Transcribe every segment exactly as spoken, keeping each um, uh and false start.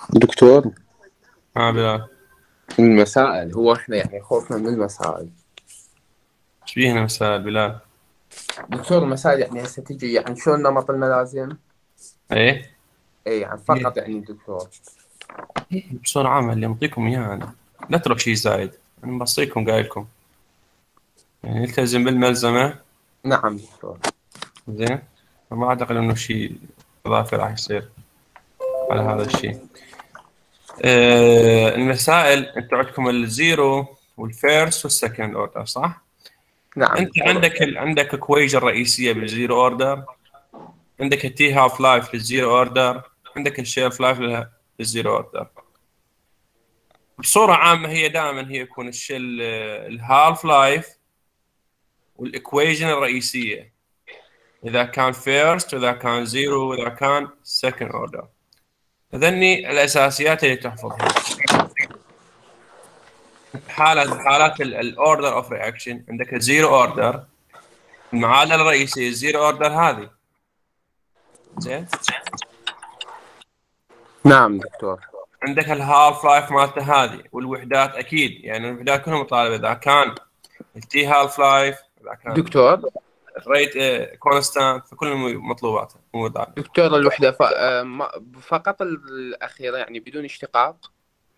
دكتور، اه بلال. المسائل هو احنا يعني خوفنا من المسائل. ايش بيهنا مسائل بلال؟ دكتور، المسائل يعني هسه تجي يعني شو نمط الملازم؟ ايه. اي يعني فقط ايه. يعني دكتور. إيه، بسرعة عامة اللي يعطيكم اياه انا. لا تروح شيء زايد. انا موصيكم قايلكم. يعني التزم بالملزمة. نعم دكتور. زين. فما اعتقد انه شيء اضافي راح يصير على هذا الشيء. آه المسائل انتم عندكم الزيرو والفيرست والسكند اوردر، صح؟ نعم انت دكتور. عندك ال... عندك اكويجن رئيسية بالزيرو اوردر. عندك التي هاف لايف للزيرو اوردر. عندك الشيلف لايف للزيرو اوردر. بصورة عامة هي دائما هي يكون الشيء الهالف لايف والايكويجن الرئيسية، إذا كان فيرست وإذا كان زيرو وإذا كان سكند أوردر. هذني الأساسيات اللي تحفظها. حالة حالات الأوردر أوف رياكشن، عندك الزيرو أوردر، المعادلة الرئيسية الزيرو أوردر هذه. زين. نعم دكتور. عندك الهالف لايف مالته هذه والوحدات، أكيد يعني الوحدات كلها مطالبة، إذا كان التي هالف لايف، إذا كان دكتور الريت كونستانت، فكل مطلوبات موجودة. دكتور الوحدة ف... آه، ما- فقط الأخيرة يعني بدون اشتقاق.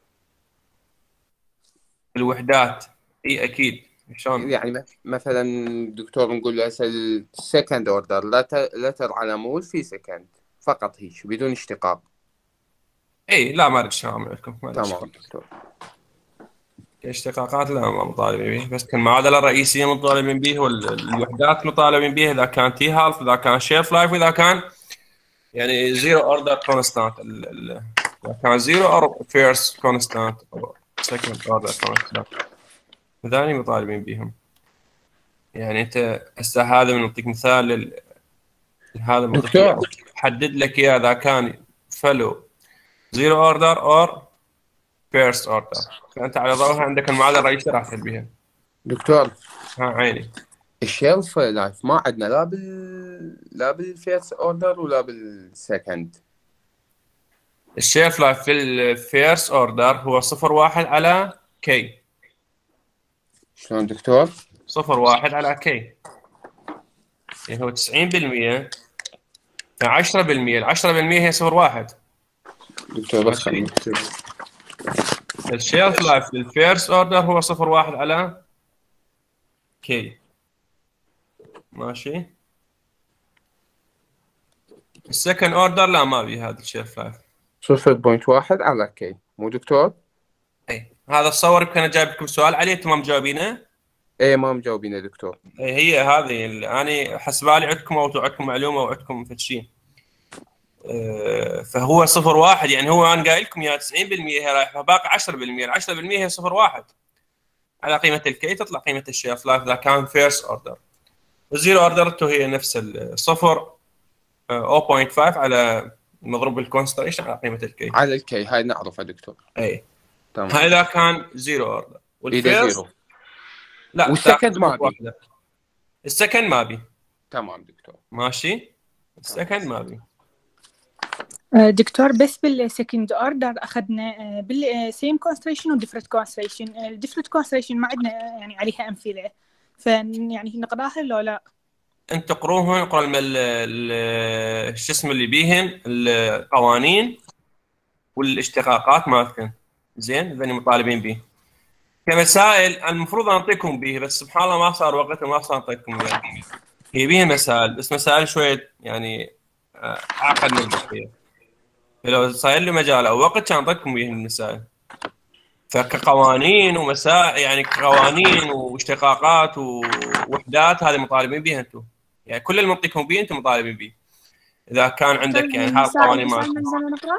الوحدات. اي اكيد. شلون؟ يعني م- مثلا دكتور نقول له هسه السكند اوردر لا ت... لا تر على مول في سكند، فقط هيك بدون اشتقاق. اي لا، ما ادري شلون عندكم، ما ادري تمام شلون. دكتور. الاشتقاقات لا، ما مطالبين به، بس المعادله الرئيسيه مطالبين به، والوحدات مطالبين به، اذا كان تي هالف، اذا كان شيف لايف، واذا كان يعني زيرو اوردر كونستانت، اذا كان زيرو اور فيرست كونستانت او سكند اوردر كونستانت، هذول مطالبين بهم. يعني انت هسه هذا بنعطيك مثال لل- هذا بنعطيك اياه، دكتور حدد لك اياه اذا كان فلو زيرو اوردر اور فيرست اوردر، فانت على ضوءها عندك المعادله الرئيسيه راح تحل بها. دكتور ها عيني. الشيلف لايف ما عندنا لا بال لا بالفيرست اوردر ولا بالسكند. الشيف لايف في الفيرست اوردر هو صفر واحد على كي. شلون دكتور؟ صفر واحد على كي، يعني هو تسعين بالمية في عشرة بالمية، ال عشرة بالمية هي صفر واحد. دكتور بس خليني ماشي. اكتب. الشيف لايف للفيرست اوردر هو صفر واحد على كي. ماشي. السكند اوردر لا، ما بي هذا الشيف لايف. صفر فاصلة واحد على كي مو دكتور؟ اي هذا الصور يمكن اجاوب لكم سؤال عليه انتم ما مجاوبينه. ايه ما مجاوبين يا دكتور. إيه، هي هذه اللي انا حسبالي عندكم او عندكم معلومه او عندكم فد شيء. آه، فهو صفر واحد، يعني هو انا قايل لكم يا تسعين بالمية هي رايحه، باقي عشرة بالمية، ال عشرة بالمية هي صفر واحد على قيمه الكي، تطلع قيمه الشيف لايف اذا كان فيرست اوردر. الزيرو اوردر هي نفس الصفر، آه، صفر فاصلة خمسة على مضروب بالكونستريشن على قيمه الكي. على الكي هاي نعرفها دكتور. اي. تمام. هاي اذا كان زيرو اوردر، اذا والفيرست زيرو لا تاخذ والسكند ما نقطه بي. واحده. السكند ما بي. تمام دكتور. ماشي. تمام. السكند ما بي. آه، دكتور بس بالسكند اوردر اخذنا بالسيم كونستريشن وديفرنت كونستريشن. الديفرنت كونستريشن ما عندنا آه، يعني عليها امثله، فيعني نقراها لو لا؟ انت تقروهن، اقرا الم- ال- ال- شو اسمه اللي بيهن القوانين والاشتقاقات مالتكن. زين، هذني مطالبين به كمسائل. المفروض انطيكم به، بس سبحان الله ما صار وقت وما صار انطيكم اياه. هي بيها مسائل، بس مسائل شويه يعني آه، اعقد من البقيه. لو صاير لي مجال او وقت كان انطيكم به المسائل. فكقوانين ومسائل، يعني قوانين واشتقاقات ووحدات، هذه مطالبين بها انتم. يعني كل اللي منطيكم به انتم مطالبين به، اذا كان دكتور عندك هي يعني هاي المسائل القوانين بس على مالتهم. الملزمة نقرأ؟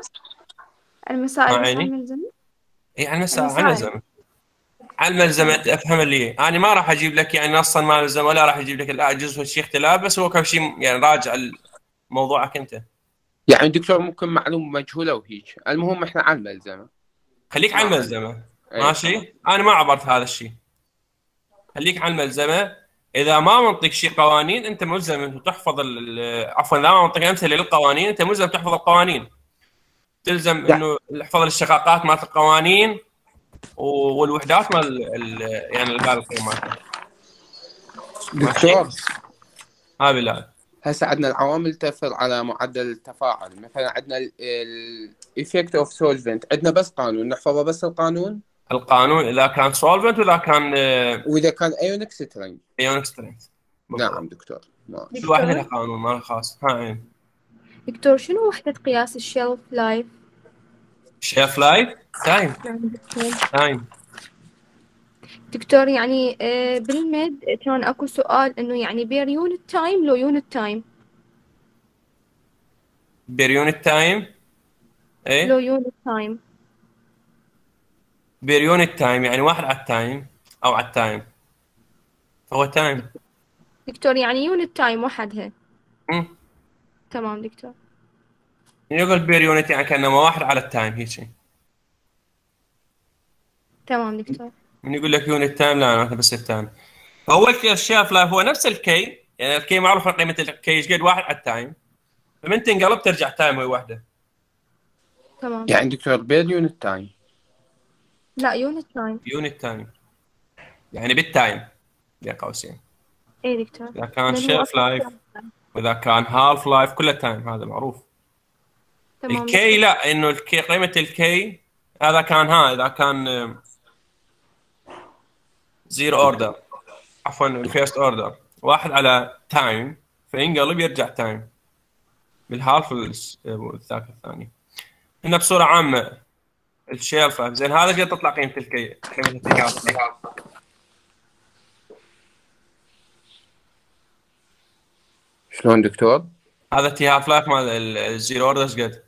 ما المسائل بس على عيني. الملزمة؟ اي على المسائل، على المسائل. الملزمه. على الملزمه تمام. انت افهم اللي انا ما راح اجيب لك يعني نصا ما ملزم، ولا راح اجيب لك لا جزء شيء اختلاف، بس هو كل شيء يعني راجع موضوعك انت. يعني دكتور ممكن معلومة مجهولة وهيك، المهم احنا على الملزمة. خليك على ما علم. الملزمه. ايه تمام. ماشي، انا ما عبرت هذا الشيء. خليك على الملزمه. اذا ما منطق شيء قوانين، انت ملزم انت تحفظ ال- ال- عفوا، اذا ما منطق امثله للقوانين، انت ملزم تحفظ القوانين. تلزم انه نحفظ الاشتقاقات مالت القوانين والوحدات مال يعني هذا القيم مالته. دكتور ها بلال، هسه عندنا العوامل تأثر على معدل التفاعل. مثلا عندنا الايفكت اوف سولفنت، عندنا بس قانون نحفظه، بس القانون القانون اذا كان سولفنت واذا كان واذا كان ايونيك سترينج. ايونيك سترينج. نعم دكتور. كل واحد له قانون ماله خاص. ها عين. دكتور شنو وحدة قياس الشيلف لايف؟ شيلف لايف تايم. تايم. دكتور يعني بالمد كان اكو سؤال انه يعني بير يونت تايم لو يونت تايم. بير يونت تايم ايه لو يونت تايم. بير يونت تايم يعني واحد على التايم او على التايم، فهو تايم. دكتور يعني يونت تايم وحدها. امم تمام دكتور. يقول بير يونت يعني كانما واحد على التايم هيك. تمام دكتور. من يقول لك يونت تايم لا انا بس التايم. اول شيء الشيف لايف هو نفس الكي، يعني الكي معروف قيمه الكي ايش قد واحد على التايم، فمن تنقلب ترجع تايم هي واحده. تمام. يعني دكتور بير يونت تايم؟ لا يونت تايم. يونت تايم يعني بالتايم بين قوسين. اي دكتور. اذا كان شيف لايف واذا كان هالف لايف كله تايم، هذا معروف. تمام. الكي لا، انه الكي قيمه الكي هذا كان ها اذا كان زيرو اوردر عفوا الفيرست اوردر واحد على تايم فينقلب يرجع تايم بالهالف الذاك الثاني. هنا بصوره عامه الشيلف لايف زين هذا قد تطلع قيمه الكي قيمه التي. شلون دكتور؟ هذا تي هاف لايف مال الزيرو اوردر ايش قد؟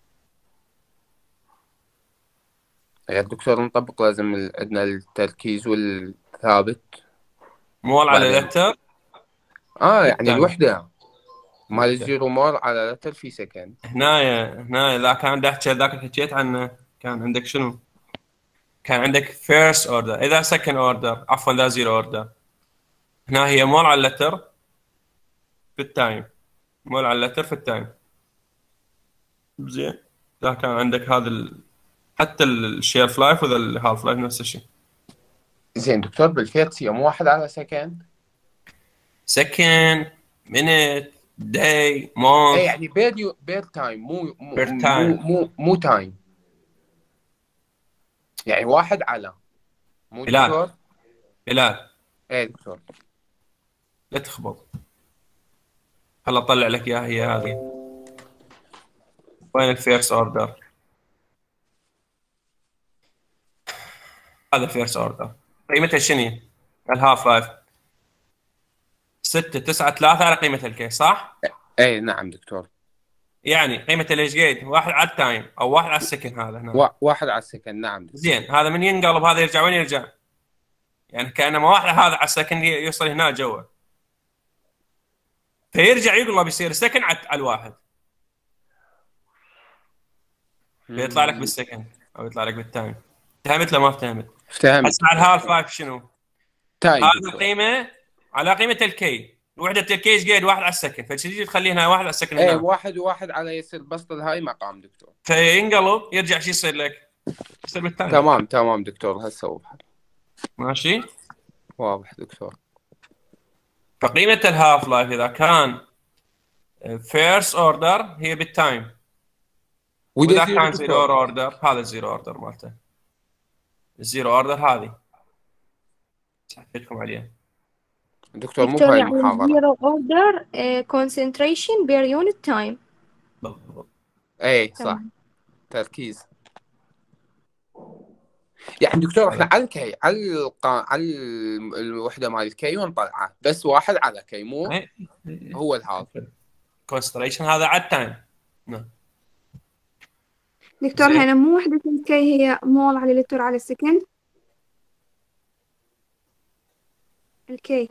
يا دكتور نطبق لازم عندنا التركيز والثابت مول على لتر. اه يعني الوحده مال الزيرو مول على لتر في سكند. هنا هنا اذا كان دحكي ذاك اللي حكيت عنه كان عندك شنو؟ كان عندك فيرست اوردر، اذا سكند اوردر عفوا ذا زيرو اوردر هنا هي مول على اللتر في التايم، مول على اللتر في التايم. زين اذا كان عندك هذا ال... حتى الشيلف لايف وذا الهالف لايف نفس الشيء. زين دكتور بالفيرست يوم واحد على سكند؟ سكند مينت داي مونث. اي يعني بير يو بير تايم مو مو بير مو, تايم. مو مو تايم يعني واحد على مو بلال. دكتور؟ بلال ايه دكتور. لا تخبط، هلا اطلع لك اياها هي هذه. وين الفيرست اوردر؟ هذا فيرست اوردر قيمتها شنو؟ الهاف لايف ستة تسعة ثلاثة على قيمة الكي صح؟ ايه نعم دكتور. يعني قيمة الايش قيد؟ واحد على التايم او واحد على السكن هذا هنا. وا- واحد على السكند نعم دكتور. زين هذا من ينقلب هذا يرجع وين يرجع؟ يعني كانما واحد هذا على السكن يوصل هنا جوا. فيرجع يقلب يصير سكن على الواحد. فيطلع لك بالسكن او يطلع لك بالتايم. فهمت ولا ما فهمت؟ فهمت. هسه على الهالف لايف شنو؟ تايم هذه دكتور. القيمة على قيمة الكي، وحدة الكي ايش قيد؟ واحد على السكن، فتجي تخلي هنا واحد على السكن هنا. ايه واحد وواحد على يصير بسط الهاي مقام دكتور. فينقلب يرجع شو يصير لك؟ يصير بالتايم. تمام تمام دكتور هسه واضح. ماشي؟ واضح دكتور. فقيمة الهاف لايف إذا كان فيرست اوردر هي بالتايم، وإذا كان زيرو اوردر هذا الزيرو اوردر مالته. الزيرو اوردر هذه حكيتكم عليها دكتور. مو دكتور هاي يعني المحاضرة. زيرو اوردر concentration بير يونت تايم. بالضبط. ايه صح. تركيز. يعني دكتور احنا على الكي على القا... على الوحده مال الكي ونطلعه بس واحد على كي مو أي. هو الهاف كونستريشن هذا على التايم. نعم دكتور زين. هنا مو وحدة الكي هي مول على لتر على السكند. الكي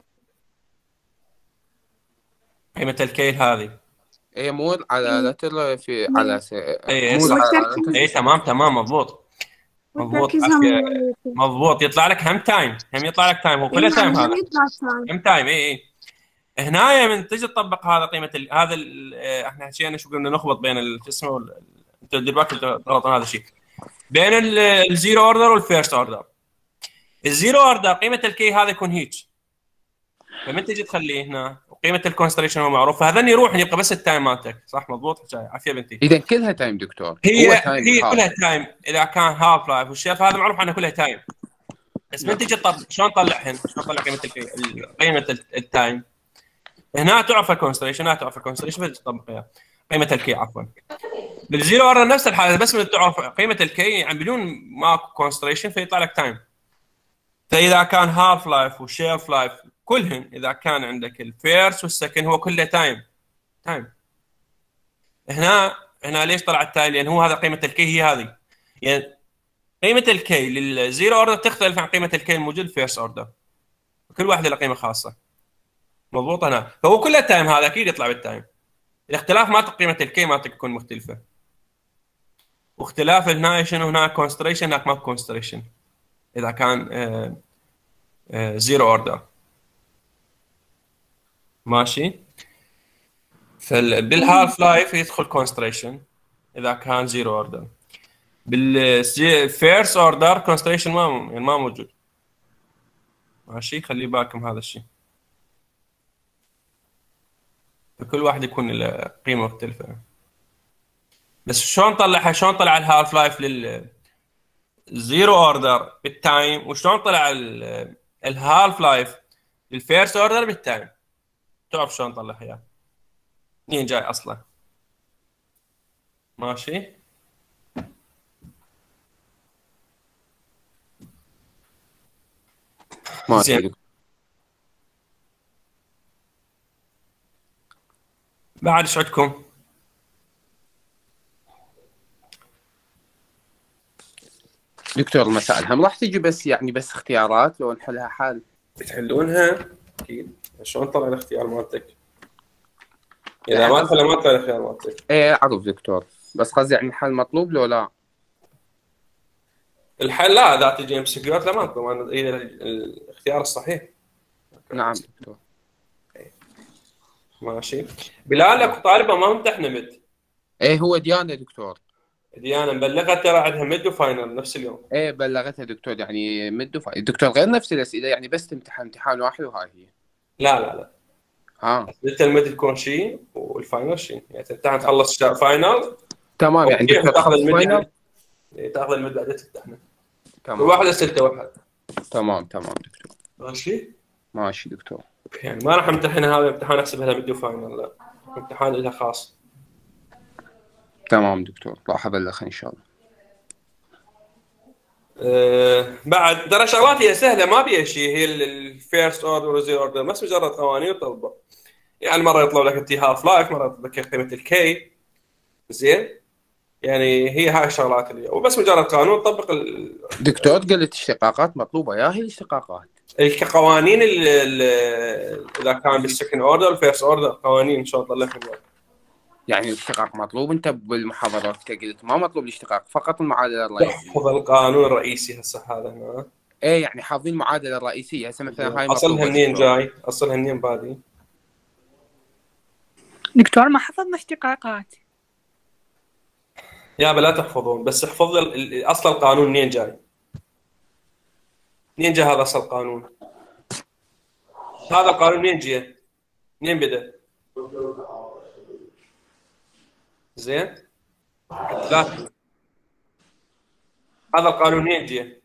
قيمة الكيل هذه ايه مول على لتر في على س... اي مول صح. على لتر. اي تمام تمام مضبوط مضبوط وتركيزها عافية. مول على لتر. مضبوط يطلع لك هم تايم، هم يطلع لك تايم، هو كله إيه تايم نعم، هذا يطلع تايم. هم تايم. اي اي هنا من تجي تطبق هذا قيمه ال... هذا ال... احنا حكينا شو قلنا نخبط بين ال- شو اسمه انت دير بالك غلط هذا الشيء بين الزيرو اوردر والفيرست اوردر. الزيرو اوردر قيمه الكي هذا يكون هيك، فمن تجي تخليه هنا وقيمه الكونستريشن هو معروف، فهذا يروح يبقى بس التايم مالتك. صح مضبوط حكايه عافيه بنتي. اذا كلها تايم دكتور. هي هو تايم هي هاف. كلها تايم اذا كان هاف لايف والشيف هذا معروف عنه كلها تايم. بس من تجي تطلع شلون تطلعهن؟ شلون تطلع قيمه الكي قيمه التايم؟ هنا تعرف الكونستريشن، هنا تعرف الكونستريشن فتطبق اياها قيمه الكي عفوا. بالزيرو اوردر نفس الحاله، بس من تعرف قيمه الكي يعني بدون ماكو كونستريشن فيطلع لك تايم. فاذا كان هاف لايف وشيلف لايف كلهن، اذا كان عندك الفيرست والسكند هو كله تايم تايم. هنا هنا ليش طلع التايم؟ لان هو هذا قيمه الكي هي هذه، يعني قيمه الكي للزيرو اوردر تختلف عن قيمه الكي الموجود فيرست اوردر، كل واحده له قيمه خاصه. مضبوط هنا، فهو كله تايم هذا اكيد يطلع بالتايم. الاختلاف مالت قيمه الكي مالتك تكون مختلفه، واختلاف هنا شنو؟ هناك كونستريشن هناك ما كونستريشن اذا كان آه آه زيرو اوردر. ماشي. بالهالف لايف يدخل كونستريشن اذا كان زيرو اوردر. بالفيرست اوردر كونستريشن ما يعني ما موجود. ماشي، خلي بالكم هذا الشيء. كل واحد يكون له قيمه مختلفه. بس شلون طلعها؟ شلون طلع الهالف لايف للزيرو اوردر بالتايم، وشلون طلع الهالف لايف للفيرست اوردر بالتايم؟ تعرف شلون نطلعها اياه؟ منين جاي اصلا؟ ماشي. ماشي. بعد ايش عندكم؟ دكتور المسائل هم راح تجي بس يعني بس اختيارات لو نحلها حال تحلونها اكيد. شلون نطلع الاختيار مالتك؟ اذا ما تحل ما تطلع الاختيار مالتك. ايه اعرف دكتور، بس قصدي يعني الحل مطلوب لو لا؟ الحل لا، اذا تجي ام سي كيو لا ما مطلوب، هي الاختيار الصحيح. نعم دكتور. ماشي. بلال لك طالبه ما امتحنا مد. ايه هو ديانا دكتور. ديانا مبلغتها ترى عندها مد وفاينل نفس اليوم. ايه بلغتها دكتور، يعني مد وفاينل. دكتور غير نفس الاسئله يعني بس تمتحن امتحان واحد وهاي هي؟ لا لا لا. ها. اسئله المد تكون شيء والفاينل شيء، يعني تمتحن تخلص فاينل تمام. يعني دكتور تاخذ المد فاينل يعني تاخذ المد بعدين تمتحن. تمام. كل واحد اسئلته واحد. تمام تمام دكتور. ماشي. ماشي دكتور. يعني ما راح امتحن هذا امتحان احسبها مد وفاينل، لا امتحان لها خاص. تمام دكتور، راح ابلغ ان شاء الله. أه بعد ترى شغلات هي سهله ما بيها شيء، هي الفيرست اوردر والزيرو اوردر بس مجرد قوانين وتطبق. يعني مره يطلب لك انت هاف لايف، مره يطلب لك قيمه الكي. زين، يعني هي هاي الشغلات اللي وبس مجرد قانون تطبق ال... دكتور قلت اشتقاقات مطلوبه، يا هي الاشتقاقات القوانين اذا كان بالسكند اوردر والفيرست اوردر قوانين ان شاء الله تطلعهم. يعني الاشتقاق مطلوب؟ انت بالمحاضرات قلت ما مطلوب الاشتقاق، فقط المعادله الرئيسيه. تحفظ القانون الرئيسي هسه هذا هنا. ايه يعني حافظين المعادله الرئيسيه هسه مثلا هاي اصلها منين جاي؟ اصلها منين بادي؟ دكتور ما حفظنا اشتقاقات. يا لا تحفظون، بس احفظ لي اصل القانون منين جاي. منين جاء هذا اصل القانون؟ هذا القانون منين جاء؟ منين بدا؟ زين؟ لا هذا القانون منين جاء؟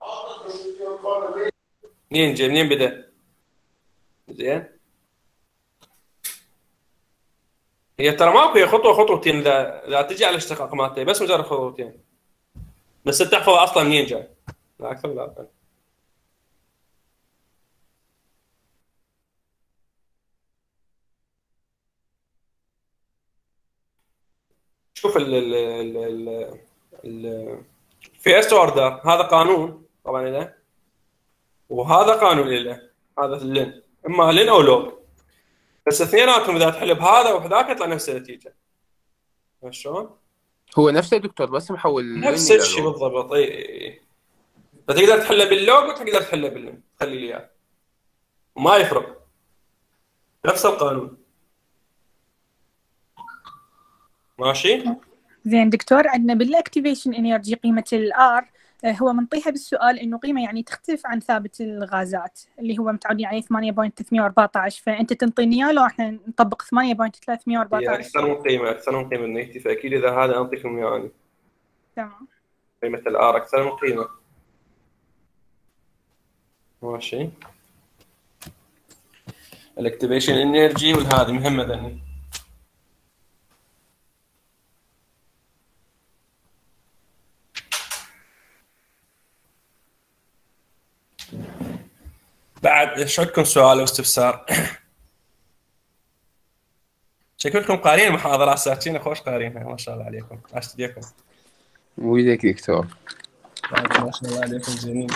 منين جاء؟ منين بدا؟ زين؟ هي ترى ماكو، هي خطوه خطوتين، لا لا تجي على الاشتقاق مالته بس مجرد خطوتين. بس تحفظ اصلا منين جاي، لا اكثر لا أقل. شوف ال ال ال ال الفيرست اوردر هذا قانون طبعا له، وهذا قانون له، هذا اللين اما لين او لوج، بس اثنيناتهم اذا تحل بهذا وبذاك يطلع نفس النتيجه. شلون؟ هو نفسه دكتور بس محول نفس الشيء بالضبط. اي اي فتقدر تحله باللوج وتقدر تحله باللين، خلي لي اياه وما يفرق، نفس القانون. ماشي؟ زين دكتور، عندنا بالاكتيفيشن انرجي قيمة الار هو منطيها بالسؤال انه قيمة يعني تختلف عن ثابت الغازات اللي هو متعودين عليه ثمانية فاصلة ثلاثمية وأربعطعش، فانت تنطيني اياه لو احنا نطبق ثمانية فاصلة ثلاثمية هي وأربعطعش. اكثر من قيمه اكثر من قيمه النيتي، فاكيد اذا هذا انطيكم يعني تمام. قيمه الار اكثر من قيمه. ماشي. الاكتيفيشن انرجي والهذه مهمه ذني. بعد ايش عندكم سؤال او استفسار؟ شكلكم قارين محاضرات ساكتين خوش قارينها، ما شاء الله عليكم. عشت بيكم. وياك دكتور. ما شاء الله عليكم زينين.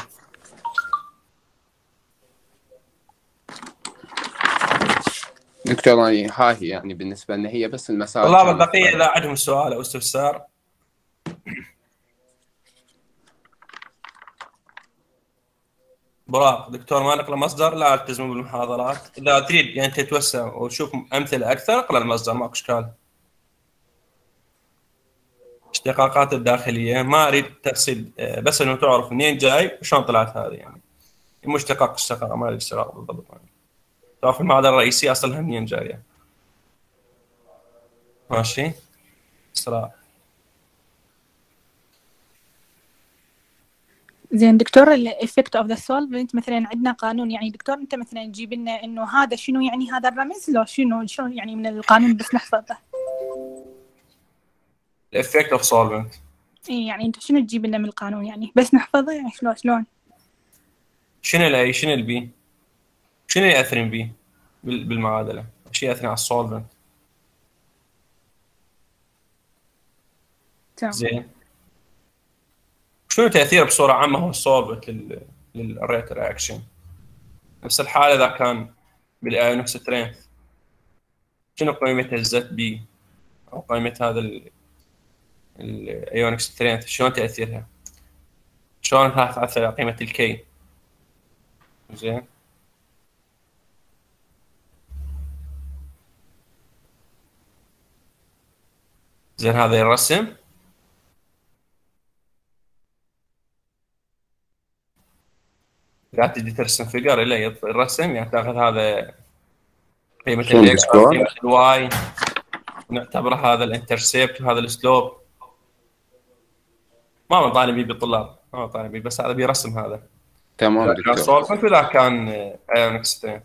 دكتور يعني ها هي يعني بالنسبة لنا هي بس المسائل. والله بالبقية إذا عندهم سؤال أو استفسار. براق دكتور ما نقرأ مصدر لا التزموا بالمحاضرات، إذا تريد يعني تتوسع وتشوف أمثلة أكثر اقرأ المصدر ماكو إشكال. اشتقاقات الداخلية ما أريد تفصيل، بس إنه تعرف منين جاي وشلون طلعت هذه يعني. مشتقاق اشتقاق ما أريد اشتقاق بالضبط يعني. تعرف المعادلة الرئيسية أصلها منين جاية. ماشي. صراحة. زين دكتور، الافكت اوف ذا سولفنت مثلا عندنا قانون، يعني دكتور انت مثلا تجيب لنا انه هذا شنو يعني هذا الرمز، لو شنو شلون يعني من القانون بس نحفظه. الافكت اوف سولفنت. اي يعني انت شنو تجيب لنا من القانون يعني بس نحفظه يعني شلون شلون؟ شنو الاي شنو البي؟ شنو ياثرين بي بالمعادله؟ شو ياثرين على السولفنت؟ تمام. زين. شنو تاثيره بصوره عامه هو السولفنت لل للريت رياكشن؟ نفس الحاله اذا كان بالايونيك سترينث شنو قيمه الزت بي او قيمه هذا الايونيك سترينث شلون تاثيرها؟ شلون تاثر على قيمه الكي؟ زين. زين هذا الرسم قاعد تجي ترسم فيجر الا الرسم يعني تاخذ هذا قيمه الاكس قيمه الواي نعتبر هذا الانترسبت وهذا السلوب. ما من طالبي بالطلاب ما طالبي بس هذا بيرسم هذا. تمام اذا كان سولفنت واذا كان ايونيك سترينث.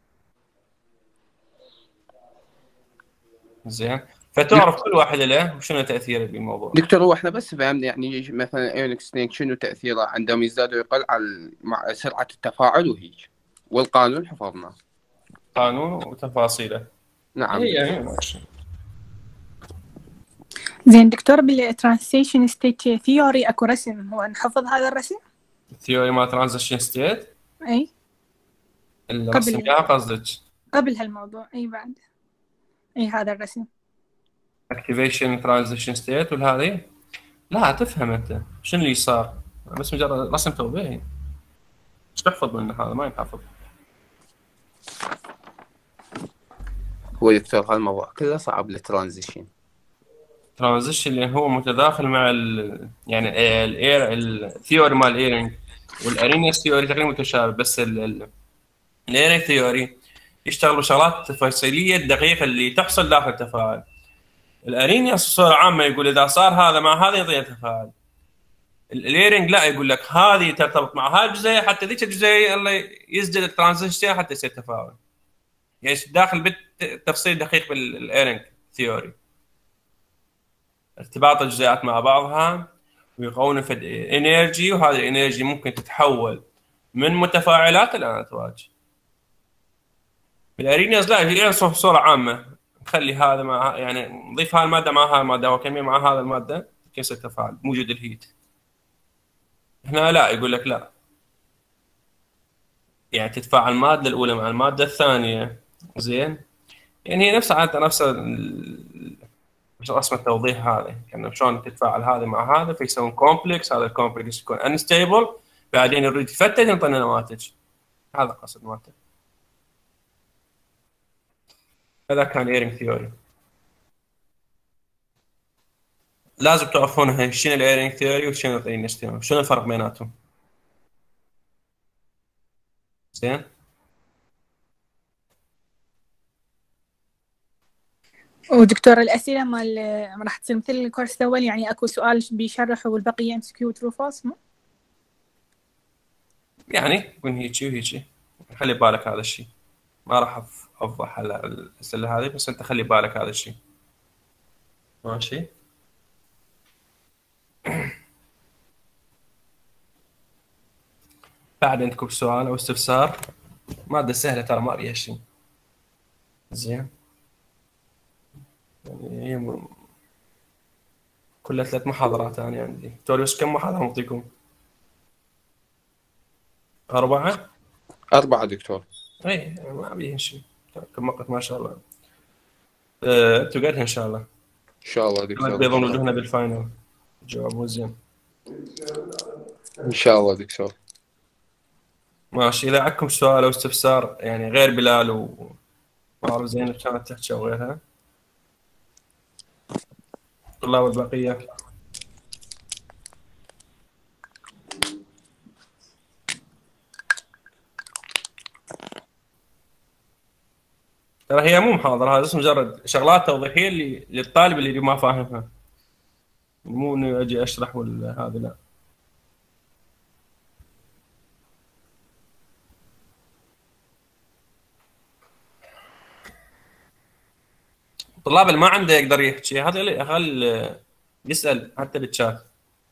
زين. فتعرف كل واحد له وشنو تاثيره بالموضوع. دكتور هو احنا بس فهمنا يعني مثلا ايونيك سترينث شنو تاثيره عندما يزداد ويقل على مع سرعه التفاعل وهيك، والقانون حفظنا قانون وتفاصيله. نعم. هي هي زين دكتور، بالترانزيشن ستيت ثيوري اكو رسم، هو نحفظ هذا الرسم؟ الثيوري ما ترانزيشن ستيت؟ اي الرسم يا قصدك قبل هالموضوع. اي بعد اي هذا الرسم اكتيفيشن ترانزيشن ستيت والهذه لا تفهم انت شنو اللي صار بس مجرد رسم توضيحي. ايش تحفظ منه هذا ما ينحفظ. هو دكتور هالموضوع كله صعب الترانزيشن. ترانزيشن لان هو متداخل مع ال يعني الاير الثيوري مال الايرنج والارينيا ثيوري تقريبا متشابه، بس الايرنج ثيوري يشتغلوا شغلات تفاصيليه دقيقه اللي تحصل داخل التفاعل. الارينيا بصوره عامه يقول اذا صار هذا مع هذا يعطي تفاعل. الايرنج لا يقول لك هذه ترتبط مع هاي الجزئيه حتى ذيك الجزئيه الله يسجل الترانزيشن حتى يصير تفاعل. يعني داخل بالتفصيل دقيق بالايرنج ثيوري. ارتباط الجزيئات مع بعضها ويقولون فد انرجي، وهذه الانرجي ممكن تتحول من متفاعلات الى اتواج. بالارينياز لا هي بصوره عامه نخلي هذا مع يعني نضيف هاي الماده مع هاي الماده وكميه مع هذا الماده كيف التفاعل موجود الهيت. هنا لا يقول لك لا يعني تتفاعل الماده الاولى مع الماده الثانيه. زين. يعني هي نفس عادة نفس رسم التوضيح هذا يعني شلون تتفاعل هذا مع هذا فيسوون كومبلكس، هذا الكومبلكس يكون انستيبل بعدين يريد يفتت ينطينا نواتج. هذا قصد مالته. هذا كان ايرنج ثيوري. لازم تعرفون شنو الايرنج ثيوري وشنو الرينج ثيوري، شنو الفرق بيناتهم. زين. ودكتور الأسئلة مال راح تصير مثل الكورس الأول، يعني أكو سؤال بيشرح والبقية ام اس كيو ترو فالس. يعني يكون هيجي وهيجي، خلي بالك هذا الشيء. ما راح أف- اوضح على الاسئله هذه، بس انت خلي بالك هذا الشيء. ماشي. بعد عندكم سؤال او استفسار؟ ماده سهله ترى، ما فيها شيء. زين. يعني هي م- كلها ثلاث محاضرات انا عندي. دكتور كم محاضره نعطيكم؟ اربعه. أربعة دكتور. اي يعني ما فيها شيء. كم وقت ما شاء الله. أه، انتوا قدها ان شاء الله. إن شاء الله دكتور. بيضون وجوهنا بالفاينل. الجواب مو زين. إن شاء الله دكتور. ماشي. اذا عندكم سؤال او استفسار يعني غير بلال و ما اعرف زينب كانت تحكي او غيرها، طلاب البقيه. ترى هي مو محاضره، هذا بس مجرد شغلات توضيحيه اللي للطالب اللي ما فاهمها، مو انه اجي اشرح ولا هذا، لا. الطلاب اللي ما عنده يقدر يحكي هذا اللي خل يسال حتى بالشات.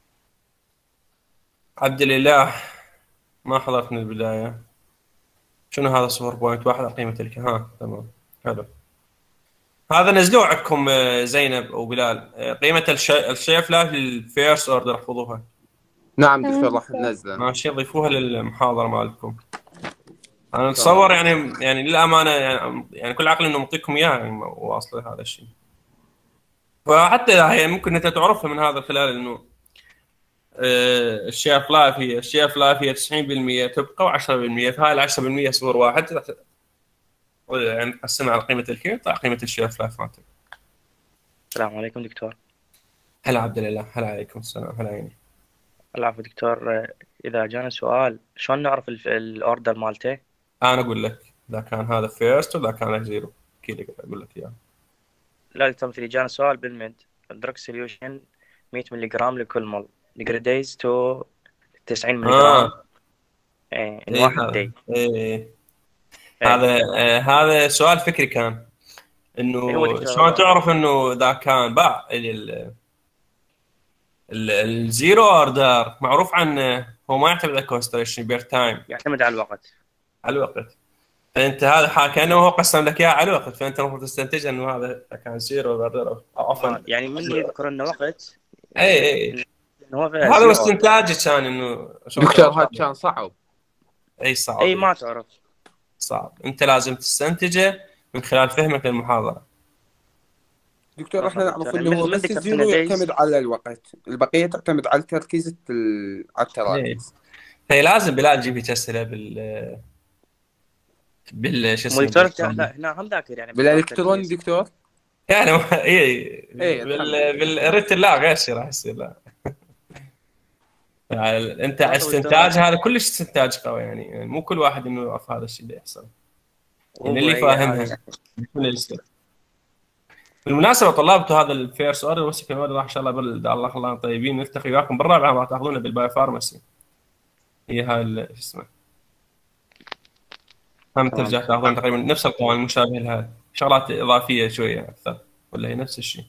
عبد الاله ما حضرت من البدايه. شنو هذا صفر بوينت واحد على قيمه الك؟ ها تمام حلو. هذا نزلوه عندكم آه، زينب وبلال، آه، قيمه الشي... الشيف لايف للفيرست اوردر احفظوها. نعم دكتور راح ننزله. ماشي، ضيفوها للمحاضره مالتكم. انا اتصور يعني يعني للامانه يعني, يعني كل عقل انه معطيكم اياها يعني واصل هذا الشيء. فحتى هي ممكن انت تعرفها من هذا الخلال انه آه، الشيف لايف هي الشيف لايف هي تسعين بالمئة تبقى و10% فهاي ال عشرة بالمئة صفر واحد يعني تقسمها على قيمه الكي طلع قيمه الشيف لايف مالتك. السلام عليكم دكتور. هلا عبد الله. هلا عليكم السلام. هلا عيني. العفو دكتور، إذا جانا سؤال شلون نعرف الف- الأوردر مالته؟ انا اقول لك اذا كان هذا فيرست ولا كان زيرو، اكيد اقول لك اياه. لا دكتور، مثل جانا سؤال بالميد دراج سوليوشن مية مللي جرام لكل مول ديجريديز تو تسعين مللي جرام اه إيه in ايه واحد هذا داي. ايه إيه. هذا آه هذا سؤال فكري كان إيه هو انه دكتور شلون هذا؟ تعرف انه اذا كان باع ال- ال- الزيرو اوردر معروف عنه هو ما يعتمد على الكونستريشن بير تايم، يعتمد على الوقت. على الوقت. فانت هذا حا- كانه هو قسم لك اياه على الوقت، فانت المفروض تستنتج انه هذا كان زيرو اوردر او عفوا. آه يعني من يذكر إنه وقت اي اي إنه هو هذا هو زيرو. استنتاجي كان انه شلون دكتور تعرف هذا هذا؟ كان صعب. اي صعب. إيه ما تعرف. صعب. انت لازم تستنتجه من خلال فهمك للمحاضره. دكتور آه احنا نعرف دكتور، انه من هو من بس ذكرت الزيرو إنه يعتمد دايز. على الوقت، البقيه تعتمد على التركيز التل- على التراكيز. فهي لازم بلال تجيب لك اسئله بال بال شو مو اسمه دكتور أنت بال- لا هنا هم ذاكر يعني بالالكترون بالتركيز. دكتور. يعني ما- اي إيه، بال بالريتل لا غير شيء راح يصير. لا يعني انت برضه استنتاج دكتور هذا كلش استنتاج قوي يعني, يعني مو كل واحد انه يعرف هذا الشيء اللي يحصل، يعني هو اللي إيه فاهمها هذا. من اللي يصير. بالمناسبه طلاب هذا الفيرست اوردر والسكند اوردر راح ان شاء الله بال- الله خلانا طيبين نلتقي وياكم بالرابعه راح تاخذونه بالبايو فارماسي. هي هاي ال- شو اسمه هم تمام. ترجع تاخذون تقريبا نفس القوانين مشابهه لها، شغلات اضافيه شويه اكثر ولا هي نفس الشيء.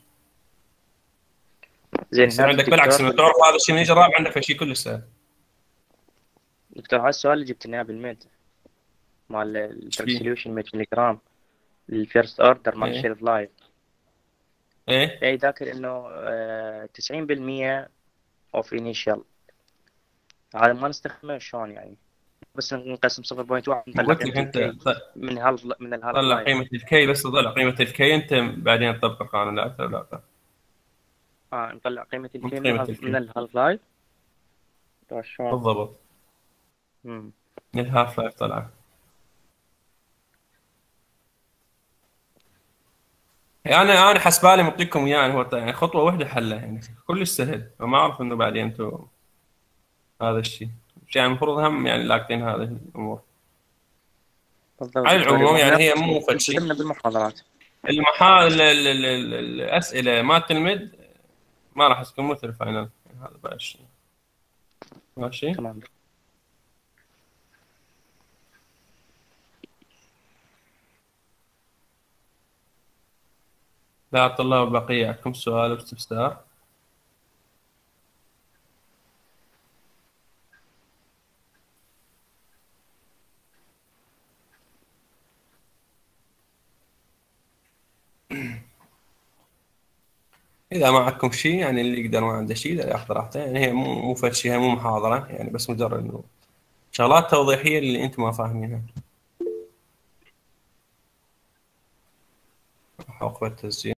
زين يصير هذا عندك بالعكس الدكتور انه تعرف هذا الشيء من يجي الرابع عندك شيء كلش سهل. دكتور هذا السؤال اللي جبت لنا بالميد مال الدرج سوليوشن مية مللي جرام الفيرست اوردر مال إيه. الشيلف لايف. ايه اي ذاكر انه آه، تسعين بالمئة اوف انيشال. هذا ما نستخدمه شلون يعني؟ بس نقسم صفر فاصلة واحد نطلع قلت لك قيمة انت الكي من هال من الهالف طلع لايف. قيمه الكي، بس طلع قيمه الكي انت بعدين تطبق القانون لا اكثر لا اقل. اه نطلع قيمة مو الكي من, قيمة الهالف- الكي. من الهالف لايف. طيب شلون؟ بالضبط مم. من الهاف لايف طلع. يعني انا حسبالي معطيكم يعني هو يعني خطوه واحده حلها يعني كلش سهل، فما اعرف انه بعدين انتم هذا الشيء يعني المفروض هم يعني لاقطين هذه الامور. بالضبط على دكتور، العموم يعني واحنا هي مو فد شيء. التزمنا بالمحاضرات. المحا ال- ال- ال- ال- الاسئله مالت المد ما راح تكون مثل الفاينل يعني هذا بعد شيء. ماشي. تمام. لا الطلاب البقيه عندكم سؤال او استفسار؟ اذا ما عندكم شيء يعني اللي يقدر ما عنده شيء ياخذ راحته، يعني هي مو مو فد شيء، هي مو محاضره يعني، بس مجرد انه شغلات توضيحيه اللي انتم ما فاهمينها. عقب التسجيل.